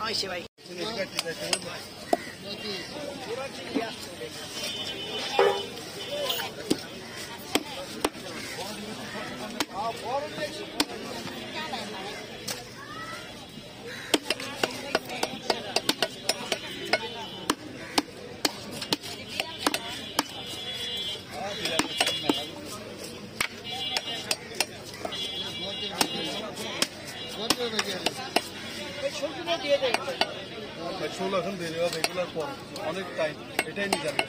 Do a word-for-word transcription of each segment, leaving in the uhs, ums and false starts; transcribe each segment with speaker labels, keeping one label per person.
Speaker 1: আইছে ভাই
Speaker 2: ষোলো এখন দেরি হবে এগুলোর পর অনেক টাইম এটাই নিয়ে যাবে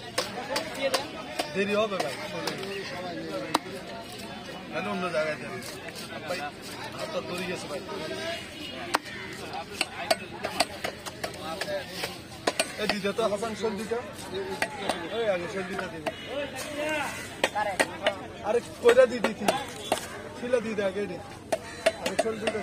Speaker 2: দেরি হবে ভাই তাহলে অন্য জায়গায় যাবে ভাই আপনার দৌড়ি গেছে ভাই এই দিতে তো হাসান শোল দিতে ওই আগে শোল দিতে দিবে আরে কইরা দিয়ে দিতি ছিল দিতে আগে রে আরে শোল দিতে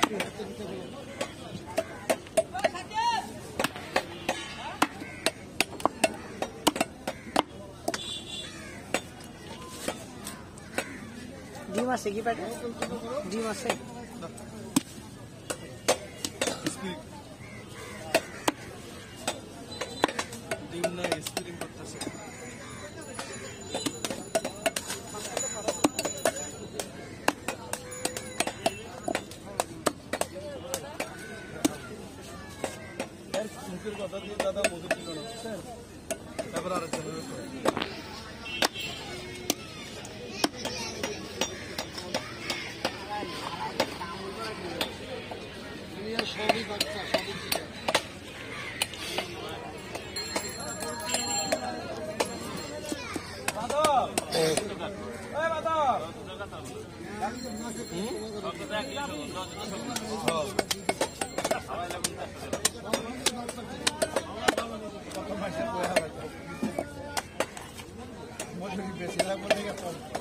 Speaker 1: ডিম আছে কি পাটে ডিম আছে
Speaker 2: ডিম না স্প্রিং করতেছে মুখের কথা দিয়ে দাদা মধু ছিল না বুঝছেন তারপর আরেকজন সবই বাচ্চা সবই বেশি লাগবে ঠিক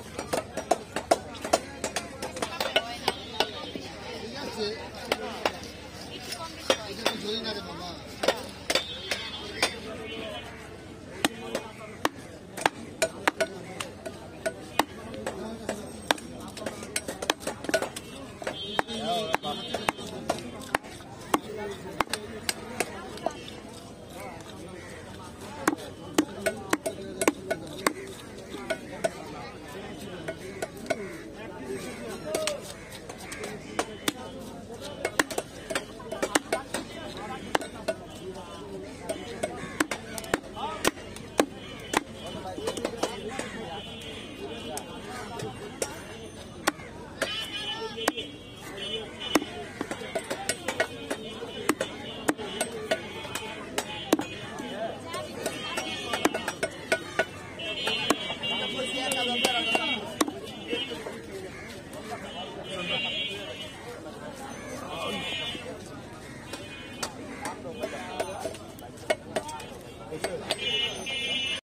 Speaker 2: আছে জয়ী না রে মামা Yeah,